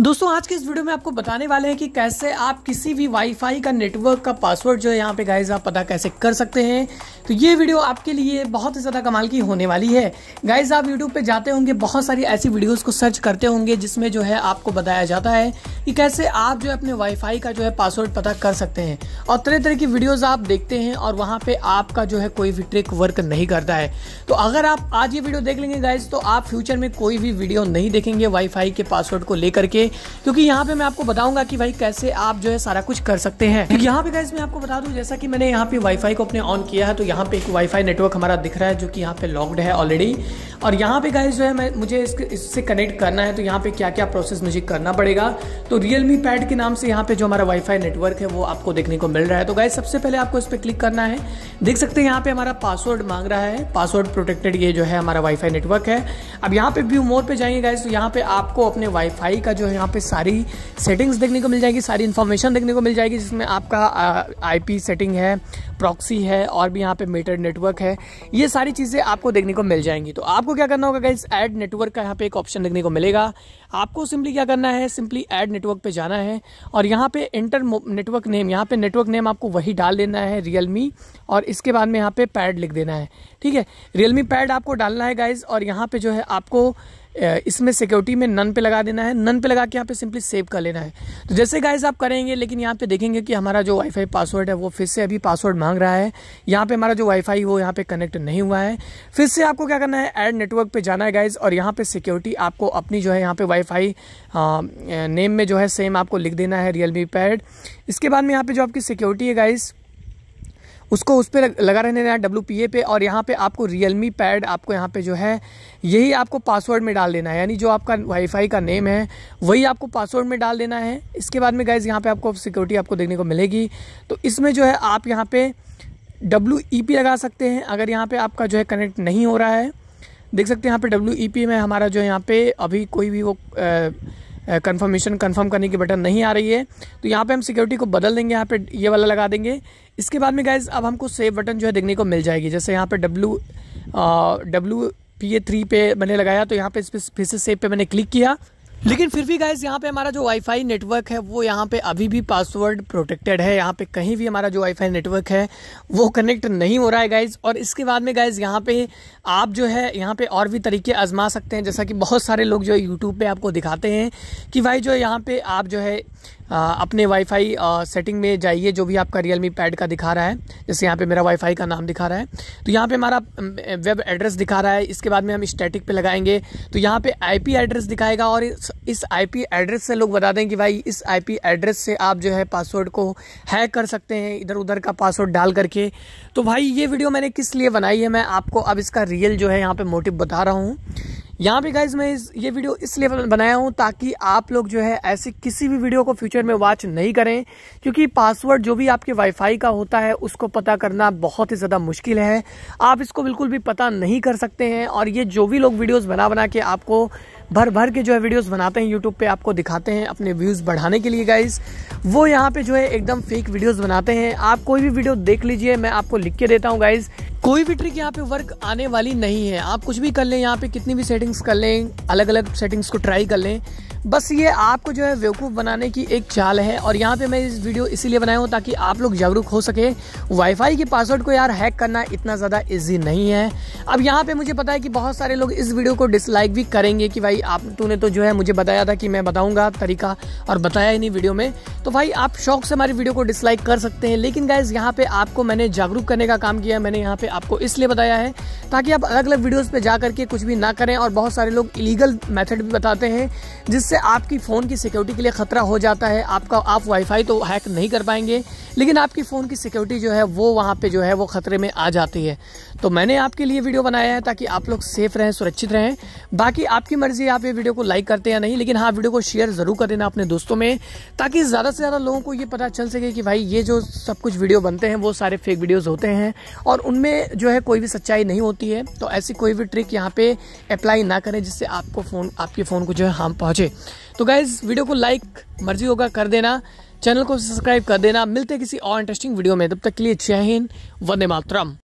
दोस्तों आज के इस वीडियो में आपको बताने वाले हैं कि कैसे आप किसी भी वाईफाई का नेटवर्क का पासवर्ड जो है यहाँ पे गाइज आप पता कैसे कर सकते हैं। तो ये वीडियो आपके लिए बहुत ही ज़्यादा कमाल की होने वाली है। गाइज आप यूट्यूब पे जाते होंगे, बहुत सारी ऐसी वीडियोस को सर्च करते होंगे जिसमें जो है आपको बताया जाता है कि कैसे आप जो है अपने वाईफाई का जो है पासवर्ड पता कर सकते हैं, और तरह तरह की वीडियोज़ आप देखते हैं और वहाँ पे आपका जो है कोई भी ट्रिक वर्क नहीं करता है। तो अगर आप आज ये वीडियो देख लेंगे गाइज तो आप फ्यूचर में कोई भी वीडियो नहीं देखेंगे वाईफाई के पासवर्ड को लेकर के, क्योंकि यहाँ पे मैं आपको बताऊंगा कि भाई कैसे आप जो है सारा कुछ कर सकते हैं। यहाँ पे गाइस मैं आपको बता दूं, जैसा कि मैंने यहाँ पे वाईफाई को अपने ऑन किया है तो यहाँ पे एक वाईफाई नेटवर्क हमारा दिख रहा है जो कि यहाँ पे लॉक्ड है ऑलरेडी। और यहाँ पे गाइस जो है मुझे इससे कनेक्ट करना है, तो यहाँ पे क्या क्या प्रोसेस मुझे करना पड़ेगा। तो रियलमी पैड के नाम से यहाँ पे जो हमारा वाईफाई नेटवर्क है वो आपको देखने को मिल रहा है। तो गाइस सबसे पहले आपको इस पर क्लिक करना है। देख सकते हैं यहाँ पे हमारा पासवर्ड मांग रहा है, पासवर्ड प्रोटेक्टेड ये जो है हमारा वाईफाई नेटवर्क है। अब यहाँ पे व्यू मोर पे जाएंगे गाइस तो यहाँ पे आपको अपने वाईफाई का जो है यहाँ पे सारी सेटिंग्स देखने को मिल जाएगी, सारी इन्फॉर्मेशन देखने को मिल जाएगी, जिसमें आपका आईपी सेटिंग है, प्रॉक्सी है और भी यहाँ पे मीटर नेटवर्क है। ये सारी चीज़ें आपको देखने को मिल जाएंगी। तो आपको क्या करना होगा गाइस, ऐड नेटवर्क का यहाँ पे एक ऑप्शन देखने को मिलेगा। आपको सिंपली क्या करना है, सिंपली ऐड नेटवर्क पे जाना है और यहाँ पे एंटर नेटवर्क नेम, यहाँ पे नेटवर्क नेम आपको वही डाल देना है रियलमी, और इसके बाद में यहाँ पे पैड लिख देना है। ठीक है, रियलमी पैड आपको डालना है गाइस, और यहाँ पे जो है आपको इसमें सिक्योरिटी में नन पे लगा देना है। नन पे लगा के यहाँ पे सिंपली सेव कर लेना है। तो जैसे गाइस आप करेंगे, लेकिन यहाँ पे देखेंगे कि हमारा जो वाईफाई पासवर्ड है वो फिर से अभी पासवर्ड मांग रहा है। यहाँ पे हमारा जो वाईफाई वो यहाँ पे कनेक्ट नहीं हुआ है। फिर से आपको क्या करना है, ऐड नेटवर्क पे जाना है गाइस, और यहाँ पे सिक्योरिटी आपको अपनी जो है यहाँ पे वाईफाई नेम में जो है सेम आपको लिख देना है रियलमी पैड। इसके बाद में यहाँ पे जो आपकी सिक्योरिटी है गाइस उसको उस पर लगा रहने देना है WPA पे, और यहाँ पे आपको रियलमी पैड आपको यहाँ पे जो है यही आपको पासवर्ड में डाल देना है, यानी जो आपका वाईफाई का नेम है वही आपको पासवर्ड में डाल देना है। इसके बाद में गाइज यहाँ पे आपको सिक्योरिटी आपको देखने को मिलेगी। तो इसमें जो है आप यहाँ पे WEP लगा सकते हैं अगर यहाँ पे आपका जो है कनेक्ट नहीं हो रहा है। देख सकते हैं यहाँ पे WEP में हमारा जो है यहाँ पे अभी कोई भी वो कंफर्म करने की बटन नहीं आ रही है। तो यहाँ पे हम सिक्योरिटी को बदल देंगे, यहाँ पे ये वाला लगा देंगे। इसके बाद में गाइज अब हमको सेव बटन जो है देखने को मिल जाएगी। जैसे यहाँ पे WPA3 पे मैंने लगाया तो यहाँ पे इस पर फिर से सेव पे मैंने क्लिक किया, लेकिन फिर भी गाइज यहाँ पे हमारा जो वाईफाई नेटवर्क है वो यहाँ पे अभी भी पासवर्ड प्रोटेक्टेड है। यहाँ पे कहीं भी हमारा जो वाईफाई नेटवर्क है वो कनेक्ट नहीं हो रहा है गाइज। और इसके बाद में गाइज यहाँ पे आप जो है यहाँ पे और भी तरीके आजमा सकते हैं, जैसा कि बहुत सारे लोग जो यूट्यूब पे आपको दिखाते हैं कि भाई जो यहाँ पे आप जो है अपने वाईफाई सेटिंग में जाइए, जो भी आपका रियलमी पैड का दिखा रहा है। जैसे यहाँ पे मेरा वाईफाई का नाम दिखा रहा है तो यहाँ पे हमारा वेब एड्रेस दिखा रहा है। इसके बाद में हम स्टैटिक पे लगाएंगे तो यहाँ पे आईपी एड्रेस दिखाएगा, और इस आईपी एड्रेस से लोग बता दें कि भाई इस आईपी एड्रेस से आप जो है पासवर्ड को हैक कर सकते हैं इधर उधर का पासवर्ड डाल करके। तो भाई ये वीडियो मैंने किस लिए बनाई है, मैं आपको अब इसका रियल जो है यहाँ पे मोटिव बता रहा हूँ। यहाँ पे गाइज मैं ये वीडियो इसलिए बनाया हूँ ताकि आप लोग जो है ऐसे किसी भी वीडियो को फ्यूचर में वॉच नहीं करें, क्योंकि पासवर्ड जो भी आपके वाईफाई का होता है उसको पता करना बहुत ही ज़्यादा मुश्किल है। आप इसको बिल्कुल भी पता नहीं कर सकते हैं, और ये जो भी लोग वीडियोस बना के आपको भर के जो है वीडियोस बनाते हैं यूट्यूब पे आपको दिखाते हैं अपने व्यूज़ बढ़ाने के लिए गाइज, वो यहाँ पे जो है एकदम फेक वीडियोस बनाते हैं। आप कोई भी वीडियो देख लीजिए, मैं आपको लिख के देता हूँ गाइज, कोई भी ट्रिक यहाँ पे वर्क आने वाली नहीं है। आप कुछ भी कर लें, यहाँ पे कितनी भी सेटिंग्स कर लें, अलग अलग सेटिंग्स को ट्राई कर लें, बस ये आपको जो है बेवकूफ़ बनाने की एक चाल है। और यहाँ पे मैं इस वीडियो इसीलिए बनाया हूँ ताकि आप लोग जागरूक हो सके। वाईफाई के पासवर्ड को यार हैक करना इतना ज़्यादा इजी नहीं है। अब यहाँ पे मुझे पता है कि बहुत सारे लोग इस वीडियो को डिसलाइक भी करेंगे कि भाई तूने तो जो है मुझे बताया था कि मैं बताऊँगा तरीका, और बताया ही नहीं वीडियो में। तो भाई आप शौक से हमारी वीडियो को डिसलाइक कर सकते हैं, लेकिन गाइज यहाँ पे आपको मैंने जागरूक करने का काम किया है। मैंने यहाँ पे आपको इसलिए बताया है ताकि आप अलग अलग वीडियोज़ पे जा करके कुछ भी ना करें। और बहुत सारे लोग इलीगल मेथड भी बताते हैं जिससे आपकी फ़ोन की सिक्योरिटी के लिए ख़तरा हो जाता है। आप वाईफाई तो हैक नहीं कर पाएंगे, लेकिन आपकी फ़ोन की सिक्योरिटी जो है वो वहाँ पे जो है वो ख़तरे में आ जाती है। तो मैंने आपके लिए वीडियो बनाया है ताकि आप लोग सेफ रहें, सुरक्षित रहें। बाकी आपकी मर्जी, आप ये वीडियो को लाइक करते हैं या नहीं, लेकिन हाँ वीडियो को शेयर ज़रूर कर देना अपने दोस्तों में, ताकि ज़्यादा से ज़्यादा लोगों को ये पता चल सके कि भाई ये जो सब कुछ वीडियो बनते हैं वो सारे फेक वीडियोज़ होते हैं और उनमें जो है कोई भी सच्चाई नहीं होती है। तो ऐसी कोई भी ट्रिक यहाँ पे अप्लाई ना करें जिससे आपके फ़ोन को जो है हार्म पहुँचे। तो गाइज वीडियो को लाइक मर्जी होगा कर देना, चैनल को सब्सक्राइब कर देना। मिलते हैं किसी और इंटरेस्टिंग वीडियो में, तब तक के लिए जय हिंद, वंदे मातरम।